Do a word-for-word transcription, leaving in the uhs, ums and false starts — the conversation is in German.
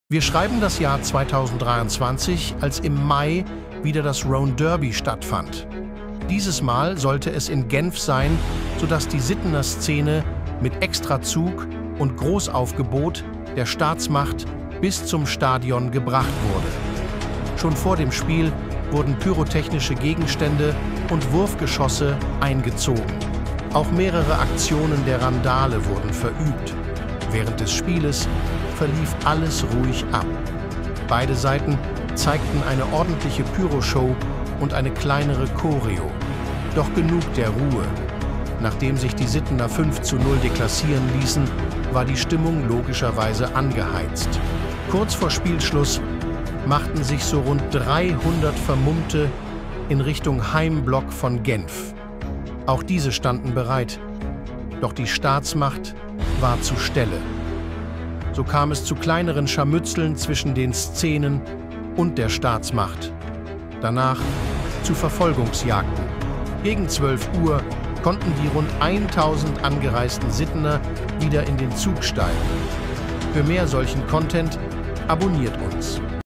Wir schreiben das Jahr zweitausenddreiundzwanzig, als im Mai wieder das Rhone Derby stattfand. Dieses Mal sollte es in Genf sein, sodass die Sittener Szene mit Extrazug und Großaufgebot der Staatsmacht bis zum Stadion gebracht wurde. Schon vor dem Spiel wurden pyrotechnische Gegenstände und Wurfgeschosse eingezogen. Auch mehrere Aktionen der Randale wurden verübt. Während des Spieles verlief alles ruhig ab. Beide Seiten zeigten eine ordentliche Pyroshow und eine kleinere Choreo. Doch genug der Ruhe. Nachdem sich die Sittener fünf zu null deklassieren ließen, war die Stimmung logischerweise angeheizt. Kurz vor Spielschluss machten sich so rund dreihundert Vermummte in Richtung Heimblock von Genf. Auch diese standen bereit. Doch die Staatsmacht war zur Stelle. So kam es zu kleineren Scharmützeln zwischen den Szenen und der Staatsmacht. Danach zu Verfolgungsjagden. Gegen zwölf Uhr konnten die rund tausend angereisten Sittener wieder in den Zug steigen. Für mehr solchen Content abonniert uns.